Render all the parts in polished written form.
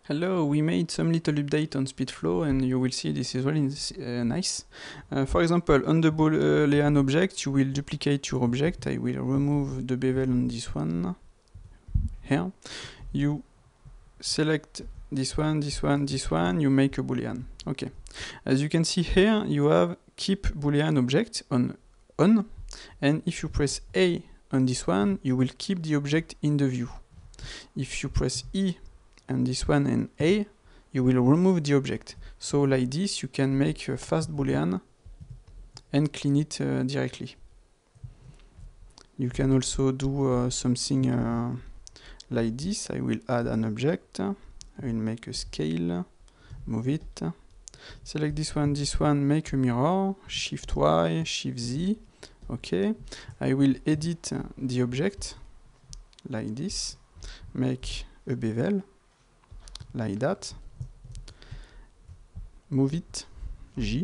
Hello, we made some little update on SpeedFlow and you will see this is really nice. For example, on the Boolean object, you will duplicate your object. I will remove the bevel on this one. Here. You select this one, this one, this one, you make a Boolean. Okay. As you can see here, you have keep Boolean object on, and if you press A on this one, you will keep the object in the view. If you press E and this one and A, you will remove the object. So like this, you can make a fast Boolean and clean it directly. You can also do something like this. I will add an object. I will make a scale, move it. Select this one, make a mirror, Shift Y, Shift Z. Okay. I will edit the object like this. Make a bevel like that, move it, J,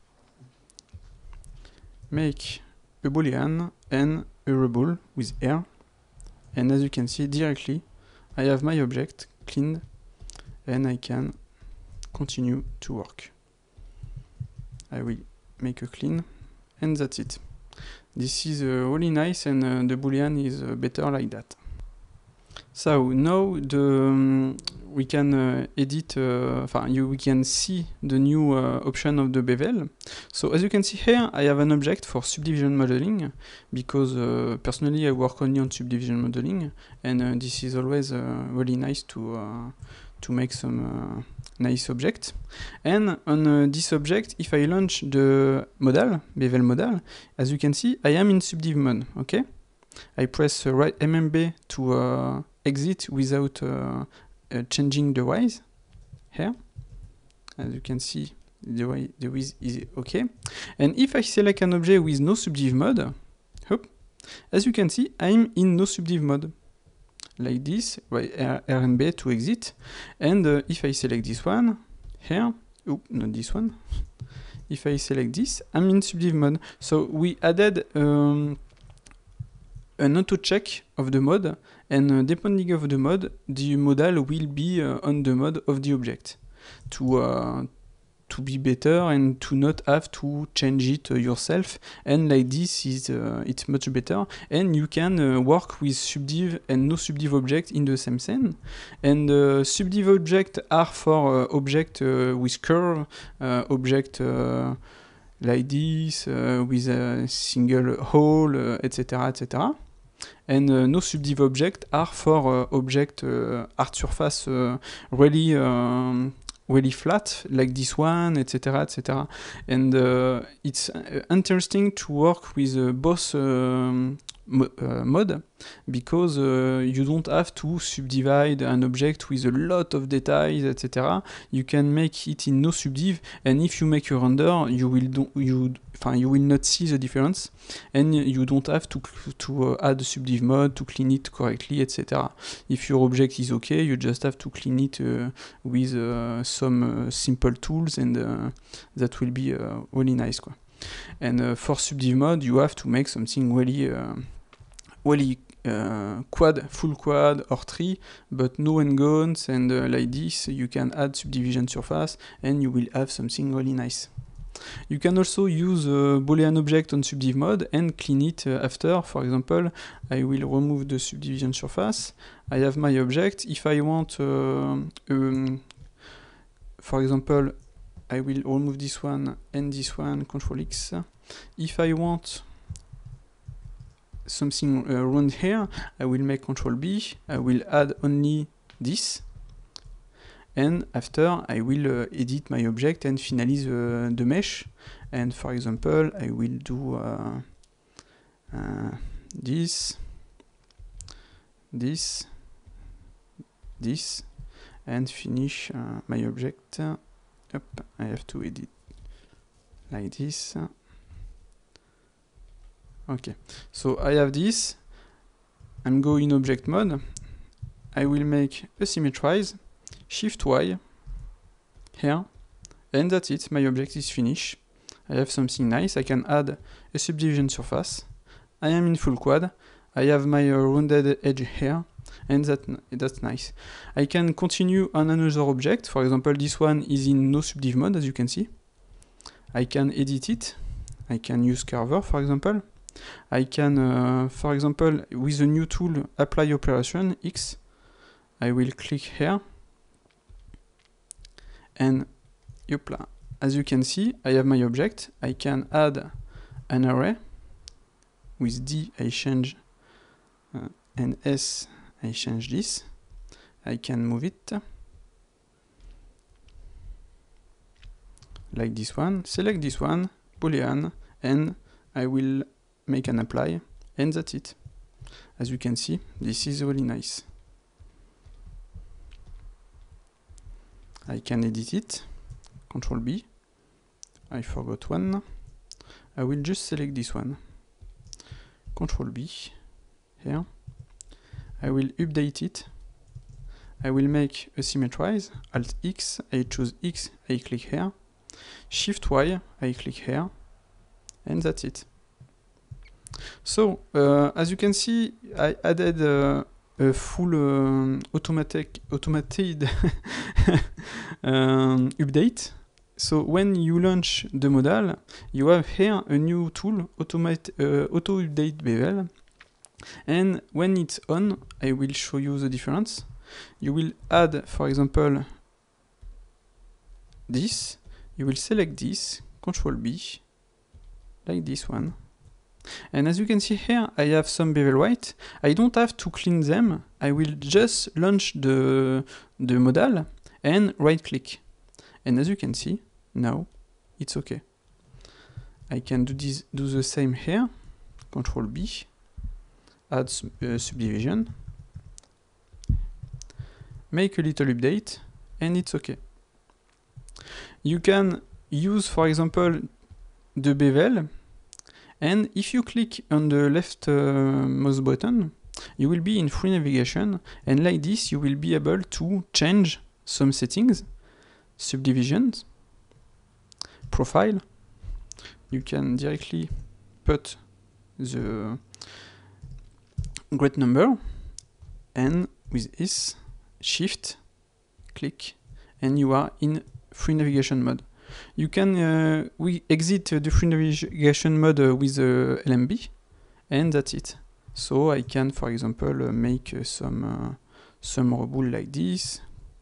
make a Boolean and a rebel with R, and as you can see directly, I have my object cleaned and I can continue to work. I will make a clean and that's it. This is really nice and the Boolean is better like that. So now we can edit, we can see the new option of the bevel. So as you can see here, I have an object for subdivision modeling because personally I work only on subdivision modeling, and this is always really nice to make some nice object. And on this object, if I launch the model, bevel model, as you can see, I am in subdiv mode. Okay, I press right MMB to exit without changing the width here. As you can see, the width is okay. And if I select an object with no subdiv mode, as you can see, I'm in no subdiv mode. Like this, right, RMB to exit. And if I select this one here, oh, not this one. If I select this, I'm in subdiv mode. So we added an auto check of the mode, and depending of the mode, the model will be on the mode of the object to be better and to not have to change it yourself. And like this is it's much better, and you can work with subdiv and no subdiv object in the same scene. And subdiv object are for object with curve, object like this with a single hole, etc., etc. And no subdiv object are for object art surface really flat, like this one, etc., etc. And it's interesting to work with both mode, because you don't have to subdivide an object with a lot of details, etc. You can make it in no subdiv, and if you make a render, you will not see the difference, and you don't have to add a subdiv mode to clean it correctly, etc. If your object is okay, you just have to clean it with some simple tools, and that will be really nice. And for subdiv mode, you have to make something really quad, full quad or tree, but no n-gons, and like this you can add subdivision surface and you will have something really nice. You can also use a Boolean object on subdiv mode and clean it after. For example, I will remove the subdivision surface. I have my object. If I want, for example, I will remove this one and this one, Control X. If I want something around here, I will make Control B. I will add only this. And after, I will edit my object and finalize the mesh. And for example, I will do this, and finish my object. I have to edit like this. Okay, so I have this. I'm going in object mode. I will make a symmetrize. Shift Y here, and that's it. My object is finished. I have something nice. I can add a subdivision surface. I am in full quad. I have my rounded edge here, and that's nice. I can continue on another object. For example, this one is in no subdiv mode, as you can see. I can edit it. I can use curver, for example. I can, for example, with a new tool, apply operation, X. I will click here. And yopla. As you can see, I have my object. I can add an array. With D, I change, and S, I change this. I can move it like this one, select this one, Boolean, and I will make an apply, and that's it. As you can see, this is really nice. I can edit it, Control B. I forgot one. I will just select this one. Control B, here. I will update it. I will make a symmetrize, Alt X, I choose X, I click here. Shift Y, I click here. And that's it. So, as you can see, I added a full automated update. So when you launch the modal, you have here a new tool, auto update bevel. And when it's on, I will show you the difference. You will add, for example, this. You will select this, Control B, like this one. And as you can see here, I have some bevel white. I don't have to clean them. I will just launch the modal and right click. And as you can see, now it's okay. I can do the same here. Control B, add subdivision, make a little update, and it's okay. You can use, for example, the bevel, and if you click on the left mouse button, you will be in free navigation, and like this you will be able to change some settings, subdivisions, profile. You can directly put the grid number, and with this, shift, click, and you are in free navigation mode. You can we exit the free navigation mode with LMB, and that's it. So I can, for example, make some rule like this.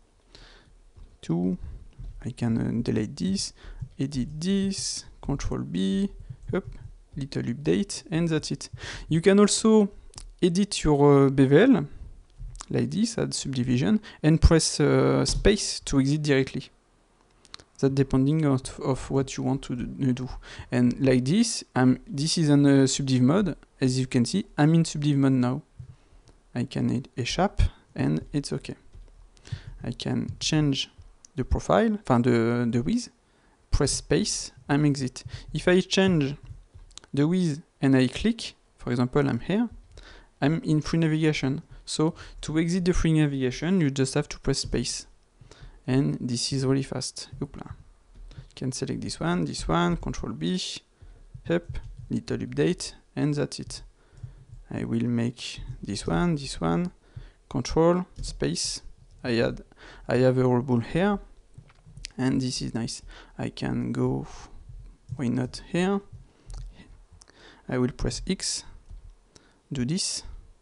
I can delete this, edit this, Control B, up, little update, and that's it. You can also edit your bevel like this, add subdivision, and press space to exit directly. That depending of what you want to do. And like this, this is on subdiv mode. As you can see, I'm in subdiv mode now. I can hit Eshap, and it's okay. I can change the profile, the width, press space, I'm exit. If I change the width and I click, for example, I'm here, I'm in free navigation. So to exit the free navigation, you just have to press space. And this is really fast. Oopla. You can select this one, Control B, up, little update, and that's it. I will make this one, Control, space. I have a rule here, and this is nice. I can go, why not here? I will press X, do this,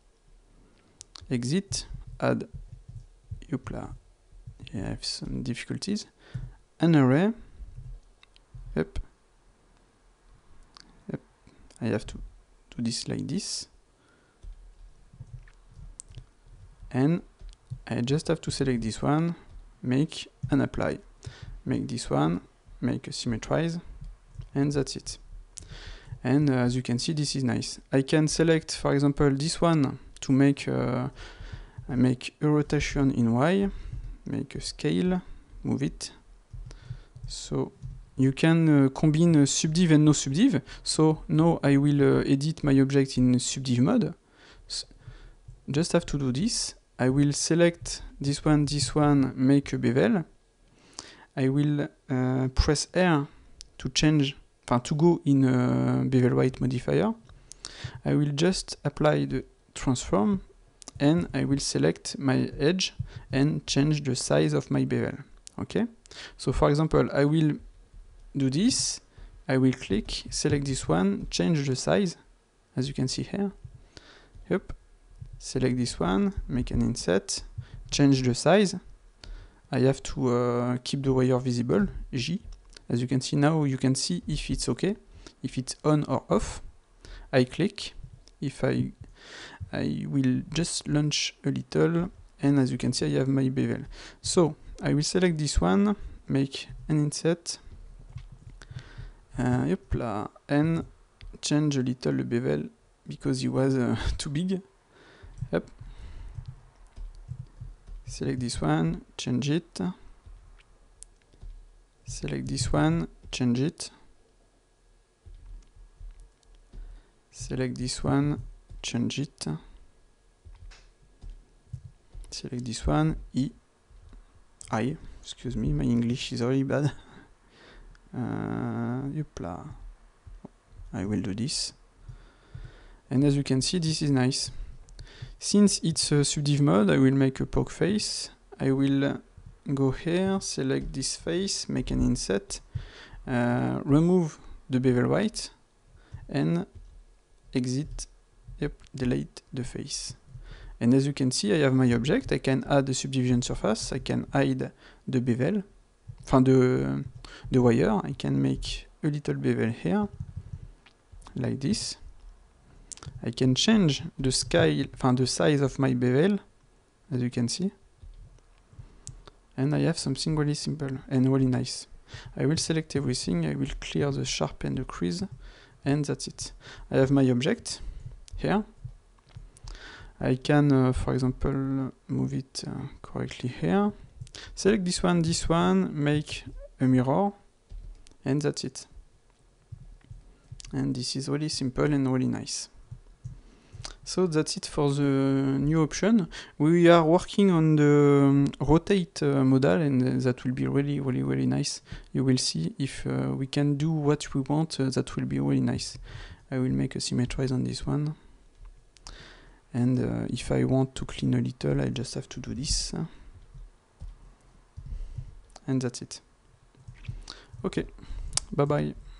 exit, add, youpla. I have some difficulties. An array. Yep. I have to do this like this. And I just have to select this one, make an apply. Make this one, make a symmetrize, and that's it. And as you can see, this is nice. I can select, for example, this one to make I make a rotation in Y. Make a scale, move it. So you can combine subdiv and no subdiv. So now I will edit my object in subdiv mode. Just have to do this. I will select this one, make a bevel. I will press R to change, to go in a bevel white modifier. I will just apply the transform and I will select my edge and change the size of my bevel. Okay, so for example, I will do this. I will click, select this one, change the size, as you can see here. Yep. Select this one, make an inset, change the size. I have to keep the wire visible, J. As you can see now, you can see if it's okay, if it's on or off. I click, if I will just launch a little, and as you can see, I have my bevel. So I will select this one, make an inset, and change a little the bevel because it was too big. Yep. Select this one, change it. Select this one, change it. Select this one, change it. Select this one, I, excuse me, my English is really bad. I will do this. And as you can see, this is nice. Since it's a subdiv mode, I will make a poke face. I will go here, select this face, make an inset, remove the bevel white, and exit, delete the face. And as you can see, I have my object. I can add a subdivision surface. I can hide the bevel, the wire. I can make a little bevel here, like this. I can change the scale, the size of my bevel, as you can see. And I have something really simple and really nice. I will select everything, I will clear the sharp and the crease, and that's it. I have my object here. I can, for example, move it correctly here. Select this one, make a mirror, and that's it. And this is really simple and really nice. So that's it for the new option. We are working on the rotate modal, and that will be really nice. You will see if we can do what we want, that will be really nice. I will make a symmetrize on this one. And if I want to clean a little, I just have to do this. And that's it. Okay, bye bye.